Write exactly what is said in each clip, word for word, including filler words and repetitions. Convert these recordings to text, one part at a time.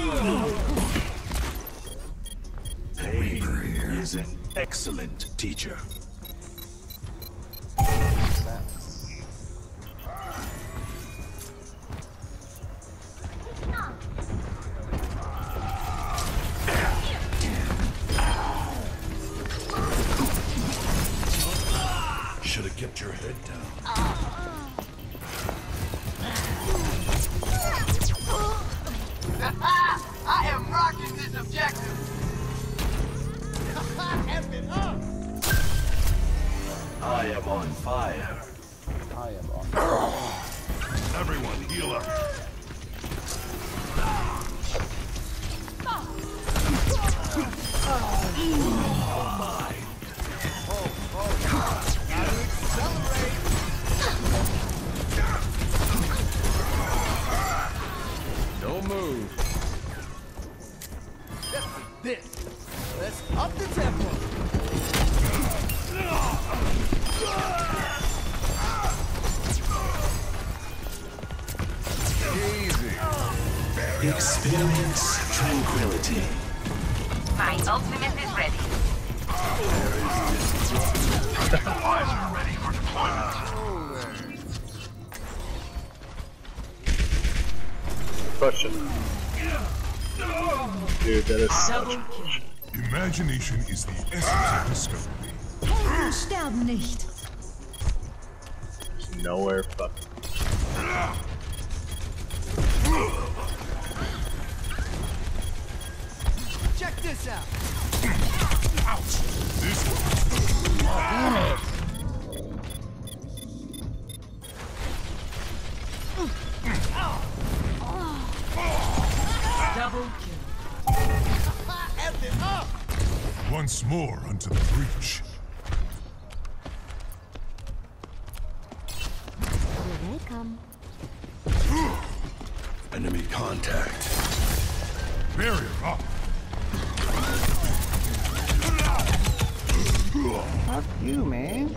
Pain is an excellent teacher. Should have kept your head down. I am rocking this objective. F it up. I am on fire. I am on fire. Everyone heal up. Don't move. This. Let's up the tempo. Easy. Experience tranquility. My ultimate is ready. Visor ready for deployment. Question. Dude, that is such. Imagination is the essence of discovery. Helden sterben nicht. There's nowhere fucking. Check this out. Ouch! This one. Double kill. F it up. Once more unto the breach. Here they come. Enemy contact. Barrier up. Fuck you, man.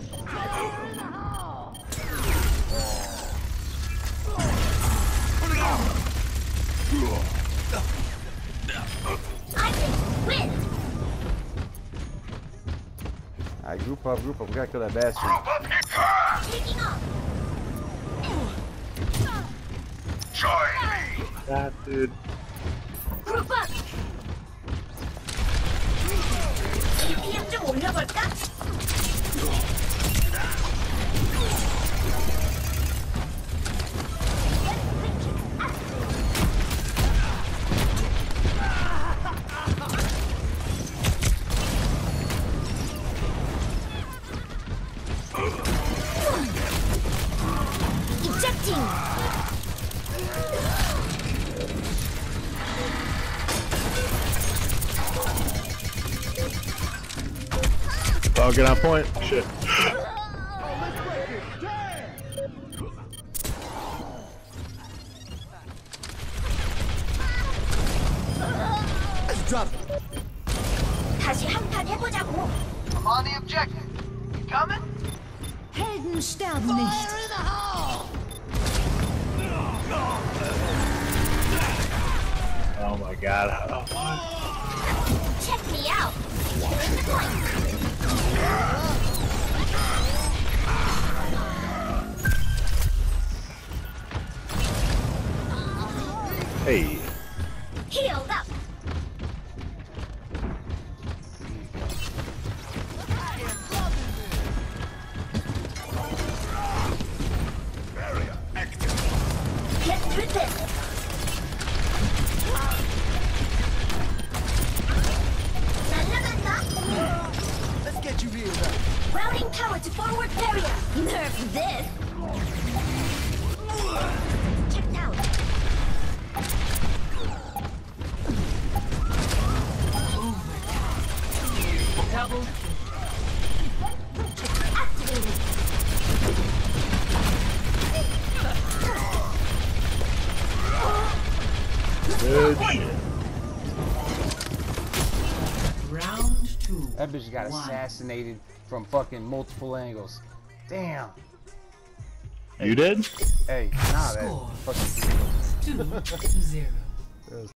I can win. Alright, group up, group up. We gotta kill that bastard. Taking off. Join me. That dude. Group up. 비피엠 좀 올려볼까? Ejecting. Oh, get on point. Shit. Let's drop it. 다시 한판 해보자고. I'm on the objective. You coming? Helden sterben nicht. Fire in the hole. Oh my god. Oh, Check me out. Killing the point. hey. Healed up. Barrier active. Get through this. 날라간다. Let's get you healed up. Routing power to forward barrier. Nerf this. Checked out. Double Activated. Good shit. round two. That bitch got One. assassinated from fucking multiple angles. Damn. You did? Hey, nah, Score. that fucking. Two to zero.